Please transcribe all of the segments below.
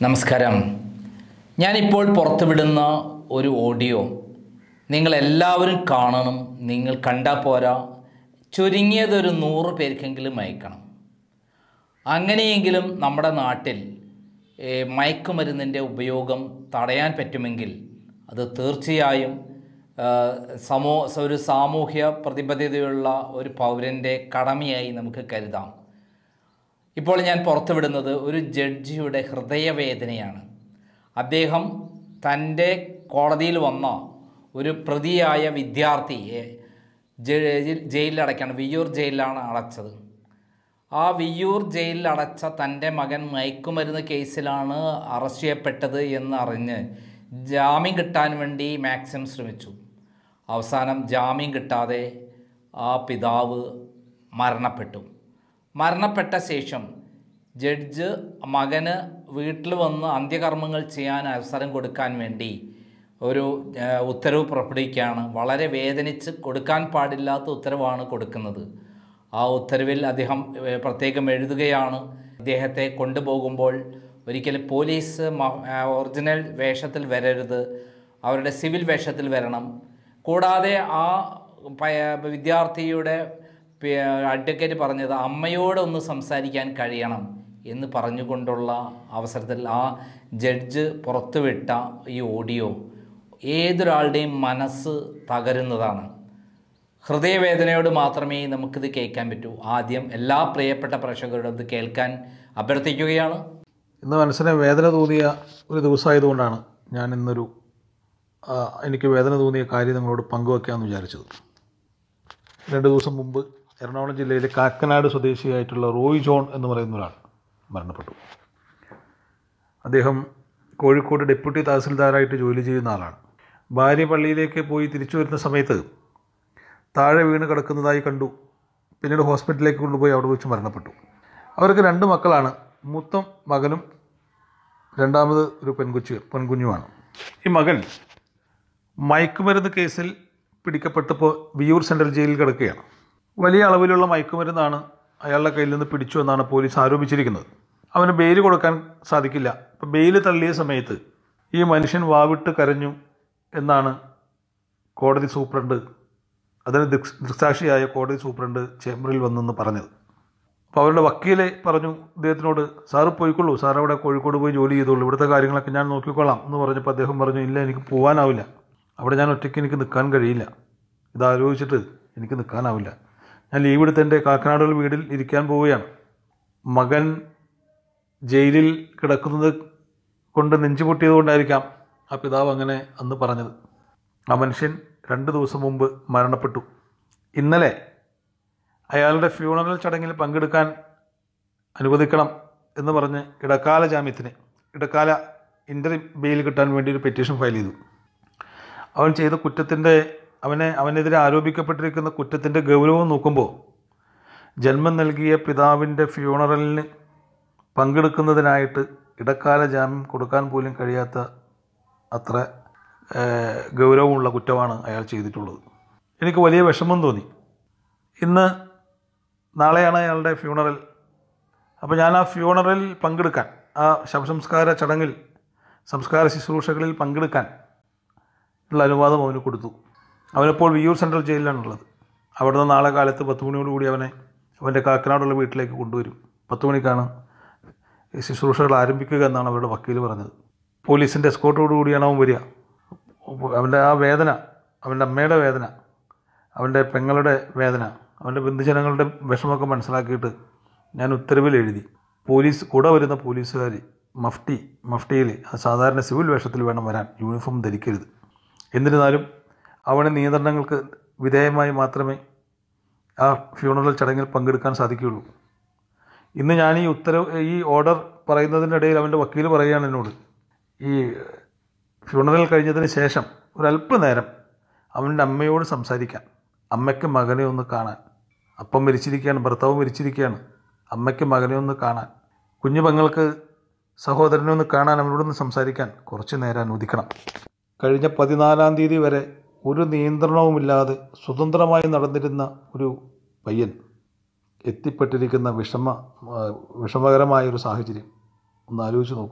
നമസ്കാരം. ഞാനിപ്പോൾ പുറത്തുവിടുന്ന ഒരു ഓഡിയോ നിങ്ങളെല്ലാവരും കാണണം. നിങ്ങൾ കണ്ടാൽ പോരാ, ചുരുങ്ങിയതൊരു 100 പേർക്കെങ്കിലും അയക്കണം. അങ്ങനെയെങ്കിലും നമ്മുടെ നാട്ടിൽ മയക്കുമരുന്നിൻ്റെ ഉപയോഗം തടയാൻ പറ്റുമെങ്കിൽ അത് തീർച്ചയായും ഒരു സാമൂഹ്യ പ്രതിബദ്ധതയുള്ള ഒരു പൗരൻ്റെ കടമയായി നമുക്ക് കരുതാം. ഇപ്പോൾ ഞാൻ പുറത്തുവിടുന്നത് ഒരു ജഡ്ജിയുടെ ഹൃദയവേദനയാണ്. അദ്ദേഹം തൻ്റെ കോടതിയിൽ വന്ന ഒരു പ്രതിയായ വിദ്യാർത്ഥിയെ ജയിലിലടയ്ക്കാണ്. വിയ്യൂർ ജയിലിലാണ് അടച്ചത്. ആ വിയ്യൂർ ജയിലിൽ അടച്ച തൻ്റെ മകൻ മയക്കുമരുന്ന് കേസിലാണ് അറസ്റ്റ് ചെയ്യപ്പെട്ടത് എന്നറിഞ്ഞ് ജാമ്യം കിട്ടാൻ വേണ്ടി മാക്സിമം ശ്രമിച്ചു. അവസാനം ജാമ്യം കിട്ടാതെ ആ പിതാവ് മരണപ്പെട്ട ശേഷം ജഡ്ജ് മകന് വീട്ടിൽ വന്ന് അന്ത്യകർമ്മങ്ങൾ ചെയ്യാൻ അവസരം കൊടുക്കാൻ വേണ്ടി ഒരു ഉത്തരവ് പുറപ്പെടുവിക്കുകയാണ്. വളരെ വേദനിച്ച് കൊടുക്കാൻ പാടില്ലാത്ത ഉത്തരവാണ് കൊടുക്കുന്നത്. ആ ഉത്തരവിൽ അദ്ദേഹം പ്രത്യേകം എഴുതുകയാണ്, ഇദ്ദേഹത്തെ കൊണ്ടുപോകുമ്പോൾ ഒരിക്കലും പോലീസ് ഒറിജിനൽ വേഷത്തിൽ വരരുത്, അവരുടെ സിവിൽ വേഷത്തിൽ വരണം. കൂടാതെ ആ വിദ്യാർത്ഥിയുടെ അഡ്വക്കേറ്റ് പറഞ്ഞത് അമ്മയോടൊന്ന് സംസാരിക്കാൻ കഴിയണം എന്ന് പറഞ്ഞുകൊണ്ടുള്ള അവസരത്തിൽ ആ ജഡ്ജ് പുറത്തുവിട്ട ഈ ഓഡിയോ ഏതൊരാളുടെയും മനസ്സ് തകരുന്നതാണ്. ഹൃദയവേദനയോട് മാത്രമേ നമുക്കിത് കേൾക്കാൻ പറ്റൂ. ആദ്യം എല്ലാ പ്രിയപ്പെട്ട പ്രേക്ഷകരോടും ഇത് കേൾക്കാൻ അഭ്യർത്ഥിക്കുകയാണ്. ഇന്ന് മനസ്സിന് വേദന തോന്നിയ ഒരു ദിവസമായതുകൊണ്ടാണ് ഞാൻ എനിക്ക് വേദന തോന്നിയ കാര്യം നിങ്ങളോട് പങ്കുവയ്ക്കാമെന്ന് വിചാരിച്ചത്. 2 ദിവസം മുമ്പ് എറണാകുളം ജില്ലയിലെ കാക്കനാട് സ്വദേശിയായിട്ടുള്ള റോയ് ജോൺ എന്ന് പറയുന്ന ഒരാൾ മരണപ്പെട്ടു. അദ്ദേഹം കോഴിക്കോട് ഡെപ്യൂട്ടി തഹസിൽദാരായിട്ട് ജോലി ചെയ്യുന്ന ആളാണ്. ഭാര്യ പള്ളിയിലേക്ക് പോയി തിരിച്ചു വരുന്ന സമയത്ത് താഴെ വീണ് കിടക്കുന്നതായി കണ്ടു. പിന്നീട് ഹോസ്പിറ്റലിലേക്ക് കൊണ്ടുപോയി അവിടെ വെച്ച് മരണപ്പെട്ടു. അവർക്ക് 2 മക്കളാണ്. മൂത്ത മകനും രണ്ടാമത് ഒരു പെൺകുഞ്ഞുമാണ്. ഈ മകൻ മയക്കുമരുന്ന് കേസിൽ പിടിക്കപ്പെട്ടപ്പോൾ വിയ്യൂർ സെൻട്രൽ ജയിലിൽ കിടക്കുകയാണ്. വലിയ അളവിലുള്ള മയക്കുമരുന്നാണ് അയാളുടെ കയ്യിൽ നിന്ന് പിടിച്ചു എന്നാണ് പോലീസ് ആരോപിച്ചിരിക്കുന്നത്. അവന് ബെയിൽ കൊടുക്കാൻ സാധിക്കില്ല. അപ്പോൾ ബെയിൽ തള്ളിയ സമയത്ത് ഈ മനുഷ്യൻ വാവിട്ട് കരഞ്ഞു എന്നാണ് കോടതി സൂപ്രണ്ട്, അതിന് ദൃക്സാക്ഷിയായ കോടതി സൂപ്രണ്ട് ചേംബറിൽ വന്നെന്ന് പറഞ്ഞത്. അപ്പോൾ അവരുടെ വക്കീലെ പറഞ്ഞു ഇദ്ദേഹത്തിനോട്, സാറ് പോയിക്കൊള്ളൂ, സാർ അവിടെ കോഴിക്കോട് പോയി ജോലി ചെയ്തോളൂ, ഇവിടുത്തെ കാര്യങ്ങളൊക്കെ ഞാൻ നോക്കിക്കൊള്ളാം എന്ന് പറഞ്ഞപ്പോൾ അദ്ദേഹം പറഞ്ഞു, ഇല്ല, എനിക്ക് പോകാനാവില്ല, അവിടെ ഞാൻ ഒറ്റയ്ക്ക് എനിക്ക് നിൽക്കാൻ കഴിയില്ല, ഇതാലോചിച്ചിട്ട് എനിക്ക് നിൽക്കാനാവില്ല, ഞാൻ ലീവ് എടുത്ത് എൻ്റെ കാക്കനാടുള്ള വീട്ടിൽ ഇരിക്കാൻ പോവുകയാണ്. മകൻ ജയിലിൽ കിടക്കുന്നത് കൊണ്ട് നെഞ്ചു പൊട്ടിയതുകൊണ്ടായിരിക്കാം ആ പിതാവ് അങ്ങനെ അന്ന് പറഞ്ഞത്. ആ മനുഷ്യൻ 2 ദിവസം മുമ്പ് മരണപ്പെട്ടു. ഇന്നലെ അയാളുടെ ഫ്യൂണറൽ ചടങ്ങിൽ പങ്കെടുക്കാൻ അനുവദിക്കണം എന്ന് പറഞ്ഞ് ഇടക്കാല ഇൻ്ററിം ബെയിൽ കിട്ടാൻ വേണ്ടി ഒരു പെറ്റീഷൻ ഫയൽ ചെയ്തു. അവൻ ചെയ്ത അവനെതിരെ ആരോപിക്കപ്പെട്ടിരിക്കുന്ന കുറ്റത്തിൻ്റെ ഗൗരവം നോക്കുമ്പോൾ ജന്മം നൽകിയ പിതാവിൻ്റെ ഫ്യൂണറലിന് പങ്കെടുക്കുന്നതിനായിട്ട് ഇടക്കാല ജാമ്യം കൊടുക്കാൻ പോലും കഴിയാത്ത അത്ര ഗൗരവമുള്ള കുറ്റമാണ് അയാൾ ചെയ്തിട്ടുള്ളത്. എനിക്ക് വലിയ വിഷമം തോന്നി. നാളെയാണ് അയാളുടെ ഫ്യൂണറൽ. അപ്പോൾ ഞാൻ ആ ഫ്യൂണറലിൽ പങ്കെടുക്കാൻ, ആ ശവസംസ്കാര ചടങ്ങിൽ, സംസ്കാര ശുശ്രൂഷകളിൽ പങ്കെടുക്കാൻ ഉള്ള അനുവാദം അവന് കൊടുത്തു. അവനിപ്പോൾ വിയ്യൂർ സെൻട്രൽ ജയിലിലാണുള്ളത്. അവിടുന്ന് നാളെ കാലത്ത് 10 മണിയോടുകൂടി അവൻ്റെ കാക്കനാടുള്ള വീട്ടിലേക്ക് കൊണ്ടുവരും. 10 മണിക്കാണ് ശുശ്രൂഷകൾ ആരംഭിക്കുക എന്നാണ് അവരുടെ വക്കീൽ പറഞ്ഞത്. പോലീസിൻ്റെ എസ്കോർട്ടോടുകൂടിയാണ് അവൻ വരിക. അവൻ്റെ ആ വേദന, അവൻ്റെ അമ്മയുടെ വേദന, അവൻ്റെ പെങ്ങളുടെ വേദന, അവൻ്റെ ബന്ധുജനങ്ങളുടെ വിഷമമൊക്കെ മനസ്സിലാക്കിയിട്ട് ഞാൻ ഉത്തരവിൽ എഴുതി, കൂടെ വരുന്ന പോലീസുകാർ മഫ്റ്റിയിൽ സാധാരണ സിവിൽ വേഷത്തിൽ വേണം വരാൻ, യൂണിഫോം ധരിക്കരുത്. എന്നിരുന്നാലും അവന് നിയന്ത്രണങ്ങൾക്ക് വിധേയമായി മാത്രമേ ആ ഫ്യൂണറൽ ചടങ്ങിൽ പങ്കെടുക്കാൻ സാധിക്കുകയുള്ളൂ. ഇന്ന് ഞാൻ ഈ ഓർഡർ പറയുന്നതിൻ്റെ ഇടയിൽ അവൻ്റെ വക്കീൽ പറയുകയാണ് എന്നോട്, ഈ ഫ്യൂണറൽ കഴിഞ്ഞതിന് ശേഷം ഒരല്പനേരം അവൻ്റെ അമ്മയോട് സംസാരിക്കാൻ, അമ്മയ്ക്ക് മകനെ ഒന്ന് കാണാൻ, അപ്പം മരിച്ചിരിക്കുകയാണ്, ഭർത്താവ് മരിച്ചിരിക്കുകയാണ്, അമ്മയ്ക്ക് മകനെ ഒന്ന് കാണാൻ, കുഞ്ഞു പെങ്ങൾക്ക് സഹോദരനെ ഒന്ന് കാണാൻ, അവനോടൊന്ന് സംസാരിക്കാൻ കുറച്ച് നേരം അനുവദിക്കണം. കഴിഞ്ഞ 14-ാം തീയതി വരെ ഒരു നിയന്ത്രണവുമില്ലാതെ സ്വതന്ത്രമായി നടന്നിരുന്ന ഒരു പയ്യൻ എത്തിപ്പെട്ടിരിക്കുന്ന വിഷമകരമായൊരു സാഹചര്യം ഒന്ന് ആലോചിച്ച് നോക്കൂ.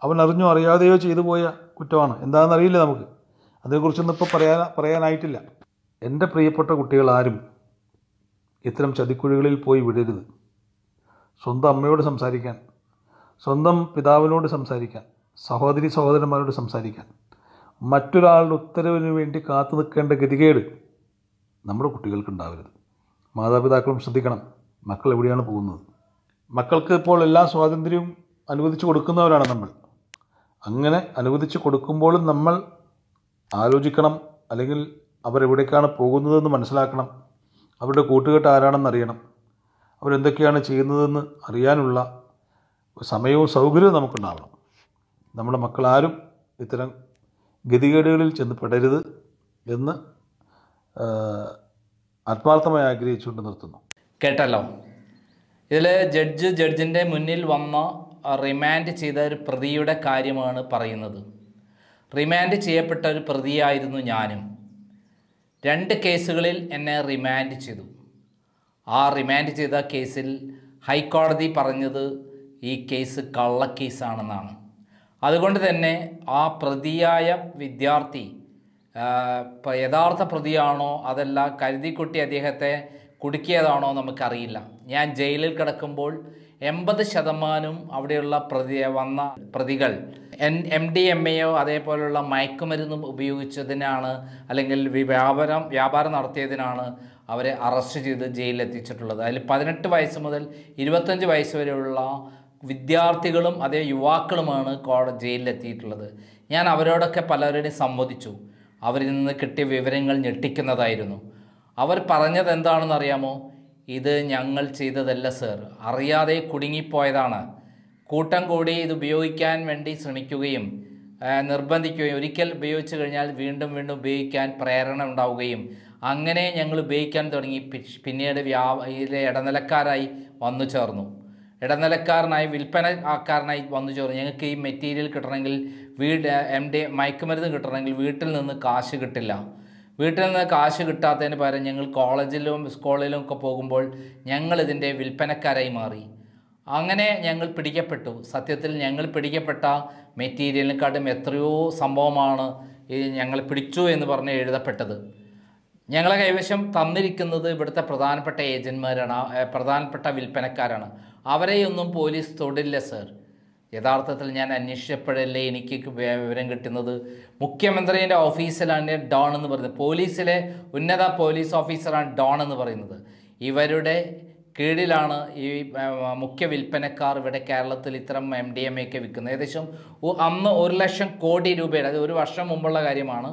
അവൻ അറിഞ്ഞോ അറിയാതെയോ ചെയ്തു പോയ കുറ്റമാണ്. എന്താണെന്നറിയില്ല നമുക്ക്. അതേക്കുറിച്ചൊന്നും ഇപ്പോൾ പറയാനായിട്ടില്ല. എൻ്റെ പ്രിയപ്പെട്ട കുട്ടികളാരും ഇത്തരം ചതിക്കുഴികളിൽ പോയി വിടരുത്. സ്വന്തം അമ്മയോട് സംസാരിക്കാൻ, സ്വന്തം പിതാവിനോട് സംസാരിക്കാൻ, സഹോദരന്മാരോട് സംസാരിക്കാൻ, മറ്റൊരാളുടെ ഉത്തരവിന് വേണ്ടി കാത്തു നിൽക്കേണ്ട ഗതികേട് നമ്മുടെ കുട്ടികൾക്കുണ്ടാവരുത്. മാതാപിതാക്കളും ശ്രദ്ധിക്കണം, മക്കൾ എവിടെയാണ് പോകുന്നത്. മക്കൾക്ക് ഇപ്പോൾ എല്ലാ സ്വാതന്ത്ര്യവും അനുവദിച്ചു കൊടുക്കുന്നവരാണ് നമ്മൾ. അങ്ങനെ അനുവദിച്ചു കൊടുക്കുമ്പോഴും നമ്മൾ ആലോചിക്കണം, അല്ലെങ്കിൽ അവരെവിടേക്കാണ് പോകുന്നതെന്ന് മനസ്സിലാക്കണം. അവരുടെ കൂട്ടുകെട്ട് ആരാണെന്ന് അറിയണം. അവരെന്തൊക്കെയാണ് ചെയ്യുന്നതെന്ന് അറിയാനുള്ള സമയവും സൗകര്യവും നമുക്കുണ്ടാവണം. നമ്മുടെ മക്കളാരും ഇത്തരം ഗതികേടുകളിൽ ചെന്ന് പെടരുത് എന്ന് ആത്മാർത്ഥമായി ആഗ്രഹിച്ചുകൊണ്ട് നിർത്തുന്നു. കേട്ടല്ലോ, ഇതിൽ ജഡ്ജിൻ്റെ മുന്നിൽ വന്ന റിമാൻഡ് ചെയ്ത ഒരു പ്രതിയുടെ കാര്യമാണ് പറയുന്നത്. റിമാൻഡ് ചെയ്യപ്പെട്ട ഒരു പ്രതിയായിരുന്നു ഞാനും. 2 കേസുകളിൽ എന്നെ റിമാൻഡ് ചെയ്തു. ആ റിമാൻഡ് ചെയ്ത കേസിൽ ഹൈക്കോടതി പറഞ്ഞത് ഈ കേസ് കള്ളക്കേസാണെന്നാണ്. അതുകൊണ്ട് തന്നെ ആ പ്രതിയായ വിദ്യാർത്ഥി യഥാർത്ഥ പ്രതിയാണോ അതല്ല കരുതിക്കുട്ടി അദ്ദേഹത്തെ കുടുക്കിയതാണോ നമുക്കറിയില്ല. ഞാൻ ജയിലിൽ കിടക്കുമ്പോൾ 80% അവിടെയുള്ള പ്രതികൾ MDMA അതേപോലുള്ള മയക്കുമരുന്നും ഉപയോഗിച്ചതിനാണ്, അല്ലെങ്കിൽ വ്യാപാരം നടത്തിയതിനാണ് അവരെ അറസ്റ്റ് ചെയ്ത് ജയിലിലെത്തിച്ചിട്ടുള്ളത്. അതിൽ 18 വയസ്സ് മുതൽ 25 വയസ്സ് വരെയുള്ള വിദ്യാർത്ഥികളും അതേ യുവാക്കളുമാണ് ജയിലിലെത്തിയിട്ടുള്ളത്. ഞാൻ അവരോടൊക്കെ പലരുടെയും സംവദിച്ചു. അവരിൽ നിന്ന് കിട്ടിയ വിവരങ്ങൾ ഞെട്ടിക്കുന്നതായിരുന്നു. അവർ പറഞ്ഞത് എന്താണെന്ന് അറിയാമോ? ഇത് ഞങ്ങൾ ചെയ്തതല്ല സർ, അറിയാതെ കുടുങ്ങിപ്പോയതാണ്. കൂട്ടം കൂടി ഇത് ഉപയോഗിക്കാൻ വേണ്ടി ശ്രമിക്കുകയും നിർബന്ധിക്കുകയും ഒരിക്കൽ ഉപയോഗിച്ചു കഴിഞ്ഞാൽ വീണ്ടും വീണ്ടും ഉപയോഗിക്കാൻ പ്രേരണ ഉണ്ടാവുകയും അങ്ങനെ ഞങ്ങൾ ഉപയോഗിക്കാൻ തുടങ്ങി. പിന്നീട് ഇതിലെ ഇടനിലക്കാരായി വന്നു ചേർന്നു. ഇടനിലക്കാരനായി വിൽപ്പനക്കാരനായി വന്നു ചേർന്നു. ഞങ്ങൾക്ക് ഈ മെറ്റീരിയൽ കിട്ടണമെങ്കിൽ മയക്കുമരുന്ന് കിട്ടണമെങ്കിൽ വീട്ടിൽ നിന്ന് കാശ് കിട്ടില്ല. വീട്ടിൽ നിന്ന് കാശ് കിട്ടാത്തതിന് പകരം ഞങ്ങൾ കോളേജിലും സ്കൂളിലും ഒക്കെ പോകുമ്പോൾ ഞങ്ങളിതിൻ്റെ വിൽപ്പനക്കാരായി മാറി. അങ്ങനെ ഞങ്ങൾ പിടിക്കപ്പെട്ടു. സത്യത്തിൽ ഞങ്ങൾ പിടിക്കപ്പെട്ട മെറ്റീരിയലിനെക്കാട്ടും എത്രയോ സംഭവമാണ് ഈ ഞങ്ങൾ പിടിച്ചു എന്ന് പറഞ്ഞ് എഴുതപ്പെട്ടത്. ഞങ്ങളെ കൈവശം തന്നിരിക്കുന്നത് ഇവിടുത്തെ പ്രധാനപ്പെട്ട ഏജന്റുമാരാണ്, പ്രധാനപ്പെട്ട വിൽപ്പനക്കാരാണ്. അവരെയൊന്നും പോലീസ് തൊടില്ല സർ. യഥാർത്ഥത്തിൽ ഞാൻ അന്വേഷിച്ചപ്പോഴല്ലേ എനിക്ക് വിവരം കിട്ടുന്നത്. മുഖ്യമന്ത്രിയുടെ ഓഫീസിലാണ് ഡോൺ എന്ന് പറയുന്നത്. പോലീസിലെ ഉന്നത പോലീസ് ഓഫീസറാണ് ഡോൺ എന്ന് പറയുന്നത്. ഇവരുടെ കീഴിലാണ് ഈ മുഖ്യ വിൽപ്പനക്കാർ ഇവിടെ കേരളത്തിൽ ഇത്തരം MDMA ഒക്കെ വിൽക്കുന്നത്. ഏകദേശം അന്ന് 1 ലക്ഷം കോടി രൂപയുടെ, അത് ഒരു വർഷം മുമ്പുള്ള കാര്യമാണ്.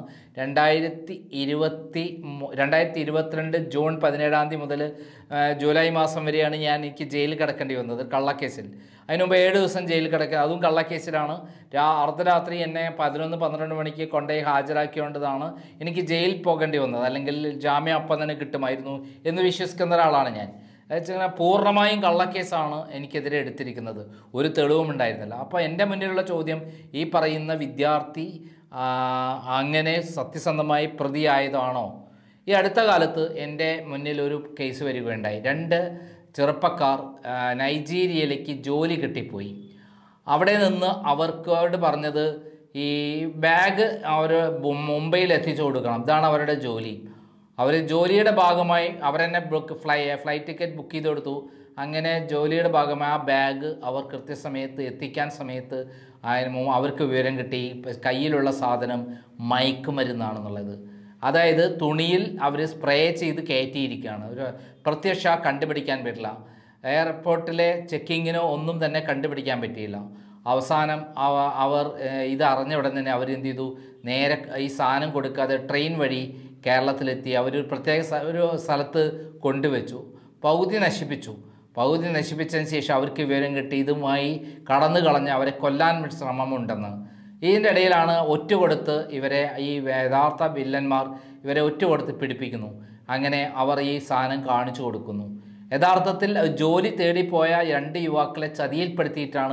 2022 ജൂൺ 17 മുതൽ ജൂലൈ മാസം വരെയാണ് എനിക്ക് ജയിലിൽ കിടക്കേണ്ടി വന്നത് കള്ളക്കേസിൽ. അതിന് മുമ്പ് 7 ദിവസം ജയിലിൽ കിടക്കുക, അതും കള്ളക്കേസിലാണ്. അർദ്ധരാത്രി എന്നെ 11-12 മണിക്ക് കൊണ്ടുപോയി ഹാജരാക്കിക്കൊണ്ടതാണ് എനിക്ക് ജയിലിൽ പോകേണ്ടി വന്നത്. അല്ലെങ്കിൽ ജാമ്യം അപ്പം തന്നെ കിട്ടുമായിരുന്നു എന്ന് വിശ്വസിക്കുന്ന ഒരാളാണ് ഞാൻ. പൂർണ്ണമായും കള്ളക്കേസാണ് എനിക്കെതിരെ എടുത്തിരിക്കുന്നത്. ഒരു തെളിവും ഉണ്ടായിരുന്നില്ല. അപ്പോൾ എൻ്റെ മുന്നിലുള്ള ചോദ്യം, ഈ പറയുന്ന വിദ്യാർത്ഥി അങ്ങനെ സത്യസന്ധമായി പ്രതിയായതാണോ? ഈ അടുത്ത കാലത്ത് എൻ്റെ മുന്നിൽ ഒരു കേസ് വരികയുണ്ടായി. 2 ചെറുപ്പക്കാർ നൈജീരിയയിലേക്ക് ജോലി കിട്ടിപ്പോയി. അവിടെ നിന്ന് അവർക്കോട് പറഞ്ഞത് ഈ ബാഗ് അവർ മുംബൈയിൽ എത്തിച്ചു കൊടുക്കണം, ഇതാണ് അവരുടെ ജോലി. അവർ ജോലിയുടെ ഭാഗമായി അവരെന്നെ ഫ്ലൈറ്റ് ടിക്കറ്റ് ബുക്ക് ചെയ്ത് കൊടുത്തു. അങ്ങനെ ജോലിയുടെ ഭാഗമായി ആ ബാഗ് അവർ കൃത്യസമയത്ത് എത്തിക്കാൻ സമയത്ത് അവർക്ക് വിവരം കിട്ടി കയ്യിലുള്ള സാധനം മയക്കുമരുന്നാണെന്നുള്ളത്. അതായത് തുണിയിൽ അവർ സ്പ്രേ ചെയ്ത് കയറ്റിയിരിക്കുകയാണ്. ഒരു പ്രത്യക്ഷ കണ്ടുപിടിക്കാൻ പറ്റില്ല. എയർപോർട്ടിലെ ചെക്കിങ്ങിനോ ഒന്നും തന്നെ കണ്ടുപിടിക്കാൻ പറ്റിയില്ല. അവസാനം അവർ ഇത് അറിഞ്ഞ ഉടൻ തന്നെ അവരെന്ത് ചെയ്തു, നേരെ ഈ സാധനം കൊടുക്കാതെ ട്രെയിൻ വഴി കേരളത്തിലെത്തി അവരൊരു പ്രത്യേക ഒരു സ്ഥലത്ത് കൊണ്ടുവച്ചു. പകുതി നശിപ്പിച്ചതിന് ശേഷം അവർക്ക് വിവരം കിട്ടി ഇതുമായി കടന്നു കളഞ്ഞ് അവരെ കൊല്ലാൻ ശ്രമമുണ്ടെന്ന്. ഇതിൻ്റെ ഇടയിലാണ് ഒറ്റുകൊടുത്ത് ഇവരെ ഈ യഥാർത്ഥ വില്ലന്മാർ ഇവരെ ഒറ്റുകൊടുത്ത് പിടിപ്പിക്കുന്നു. അങ്ങനെ അവർ ഈ സാധനം കാണിച്ചു കൊടുക്കുന്നു. യഥാർത്ഥത്തിൽ ജോലി തേടിപ്പോയ 2 യുവാക്കളെ ചതിയിൽപ്പെടുത്തിയിട്ടാണ്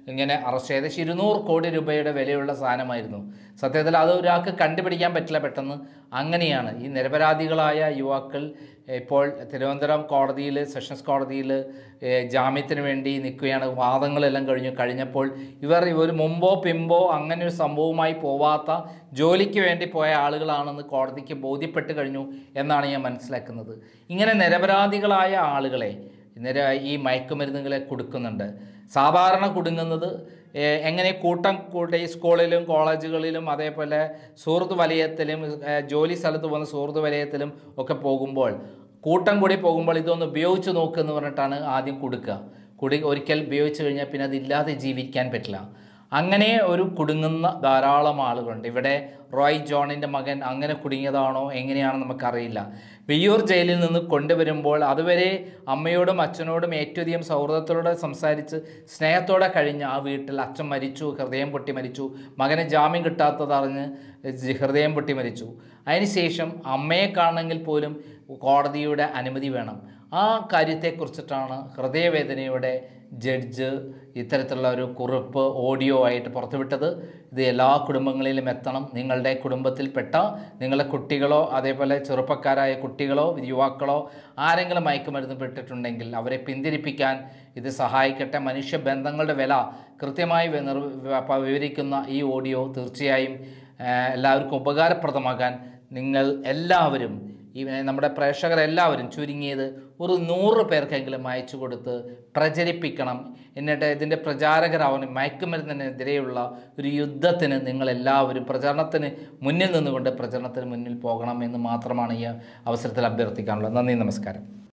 ഇങ്ങനെ അറസ്റ്റ് ചെയ്ത് 200 കോടി രൂപയുടെ വിലയുള്ള സാധനമായിരുന്നു. സത്യത്തിൽ അത് ഒരാൾക്ക് കണ്ടുപിടിക്കാൻ പറ്റില്ല പെട്ടെന്ന്. അങ്ങനെയാണ് ഈ നിരപരാധികളായ യുവാക്കൾ ഇപ്പോൾ തിരുവനന്തപുരം കോടതിയിൽ, സെഷൻസ് കോടതിയിൽ ജാമ്യത്തിന് വേണ്ടി നിൽക്കുകയാണ്. വാദങ്ങളെല്ലാം കഴിഞ്ഞപ്പോൾ ഇവർ മുമ്പോ പിമ്പോ അങ്ങനെ ഒരു സംഭവമായി പോവാത്ത ജോലിക്ക് വേണ്ടി പോയ ആളുകളാണെന്ന് കോടതിക്ക് ബോധ്യപ്പെട്ട് കഴിഞ്ഞു എന്നാണ് ഞാൻ മനസ്സിലാക്കുന്നത്. ഇങ്ങനെ നിരപരാധികളായ ആളുകളെ ഈ മയക്കുമരുന്നുകളെ കൊടുക്കുന്നുണ്ട്. സാധാരണ കുടുങ്ങുന്നത് എങ്ങനെ കൂട്ടം കൂട്ടി സ്കൂളിലും കോളേജുകളിലും അതേപോലെ സുഹൃത്ത് വലയത്തിലും ജോലി സ്ഥലത്ത് പോകുന്ന സുഹൃത്ത് വലയത്തിലും ഒക്കെ പോകുമ്പോൾ കൂട്ടം കൂടി പോകുമ്പോൾ ഇതൊന്ന് ഉപയോഗിച്ച് നോക്കുമെന്ന് പറഞ്ഞിട്ടാണ് ആദ്യം കൊടുക്കുക. ഒരിക്കൽ ഉപയോഗിച്ച് കഴിഞ്ഞാൽ പിന്നെ അതില്ലാതെ ജീവിക്കാൻ പറ്റില്ല. അങ്ങനെ ഒരു കുടുങ്ങുന്ന ധാരാളം ആളുകളുണ്ട്. ഇവിടെ റോയ് ജോണിൻ്റെ മകൻ അങ്ങനെ കുടുങ്ങിയതാണോ എങ്ങനെയാണെന്ന് നമുക്കറിയില്ല. വിയ്യൂർ ജയിലിൽ നിന്ന് കൊണ്ടുവരുമ്പോൾ അതുവരെ അമ്മയോടും അച്ഛനോടും ഏറ്റവും അധികം സൗഹൃദത്തോടെ സംസാരിച്ച് സ്നേഹത്തോടെ കഴിഞ്ഞ ആ വീട്ടിൽ അച്ഛൻ മരിച്ചു, ഹൃദയം പൊട്ടി മരിച്ചു. മകന് ജാമ്യം കിട്ടാത്തതറിഞ്ഞ് ഹൃദയം പൊട്ടി മരിച്ചു. അതിനുശേഷം അമ്മയെ കാണണമെങ്കിൽ പോലും കോടതിയുടെ അനുമതി വേണം. ആ കാര്യത്തെക്കുറിച്ചിട്ടാണ് ഹൃദയവേദനയുടെ ജഡ്ജ് ഇത്തരത്തിലുള്ള ഒരു കുറിപ്പ് ഓഡിയോ ആയിട്ട് പുറത്തുവിട്ടത്. ഇത് എല്ലാ കുടുംബങ്ങളിലും എത്തണം. നിങ്ങളുടെ കുടുംബത്തിൽപ്പെട്ട നിങ്ങളുടെ കുട്ടികളോ അതേപോലെ ചെറുപ്പക്കാരായ കുട്ടികളോ യുവാക്കളോ ആരെങ്കിലും മയക്കുമരുന്ന് പെട്ടിട്ടുണ്ടെങ്കിൽ അവരെ പിന്തിരിപ്പിക്കാൻ ഇത് സഹായിക്കട്ടെ. മനുഷ്യബന്ധങ്ങളുടെ വില കൃത്യമായി വിവരിക്കുന്ന ഈ ഓഡിയോ തീർച്ചയായും എല്ലാവർക്കും ഉപകാരപ്രദമാകാൻ നിങ്ങൾ എല്ലാവരും നമ്മുടെ പ്രേക്ഷകരെല്ലാവരും ചുരുങ്ങിയത് ഒരു 100 പേർക്കെങ്കിലും അയച്ചു കൊടുത്ത് പ്രചരിപ്പിക്കണം. എന്നിട്ട് ഇതിൻ്റെ പ്രചാരകരാവണം. മയക്കുമരുന്നിനെതിരെയുള്ള ഒരു യുദ്ധത്തിന് നിങ്ങളെല്ലാവരും പ്രചരണത്തിന് മുന്നിൽ നിന്നുകൊണ്ട് പ്രചരണത്തിന് മുന്നിൽ പോകണം എന്ന് മാത്രമാണ് ഈ അവസരത്തിൽ അഭ്യർത്ഥിക്കാനുള്ളത്. നന്ദി, നമസ്കാരം.